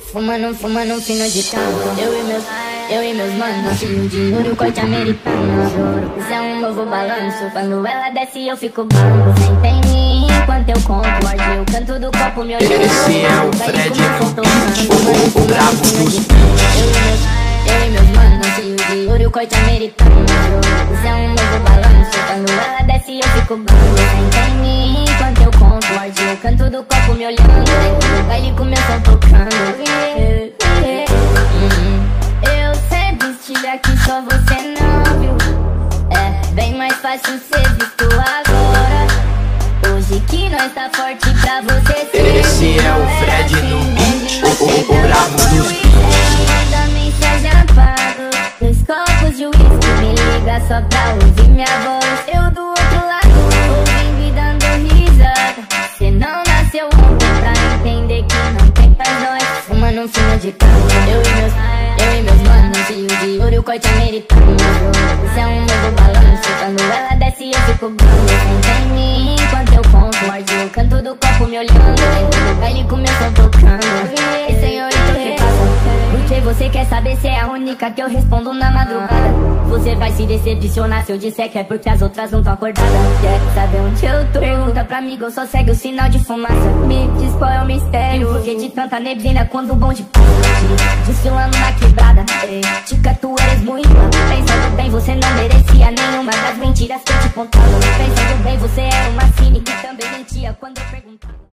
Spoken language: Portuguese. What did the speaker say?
Fumando um fino de canto. Eu e meus manos, cheio de ouro, corte americano. Isso é um novo balanço. Quando ela desce eu fico bambo. Senta em mim enquanto eu conto. Hoje eu canto do copo, me olhando. Esse é o Fred no beat, o brabo dos Eu e meus manos, cheio de ouro, corte americano. Isso é um novo balanço. Quando ela desce eu fico bambo. Senta em mim enquanto eu conto. Hoje eu canto do copo, me olhando. Dentro do baile com meu som tocando. Eu sempre estive aqui, só você não viu. É bem mais fácil ser visto agora. Hoje que nós tá forte pra você ser. Esse é o Fred no beat, o brabo dos Também seja pago. 2 copos de uísque, me liga só pra ouvir minha voz. Eu do outro lado, ouvindo e dando risada. Cê não nasceu ontem pra entender que não tem pra nós. Fumando um fino de carro. Eu e meus manos, cheio de ouro, corte americano. Isso é um novo balanço. Quando ela desce eu fico bambo. Senta em mim enquanto eu conto. Hoje eu canto do copo, me olhando. Dentro do baile com meu som tocando. E senhorita, o que passa? Porque você quer saber se é a única que eu respondo na madrugada. Você vai se decepcionar se eu disser que é porque as outras não tão acordadas. Quer saber onde eu tô? Pergunta pra amigo, eu só segue o sinal de fumaça. Me diz qual é o mistério, porque de tanta neblina quando o bonde passa. Desfilando na quebrada, tica, tu eres muito. Pensando bem, você não merecia nenhuma das mentiras que eu te contava. Pensando bem, você era uma cine que também mentia quando eu perguntava.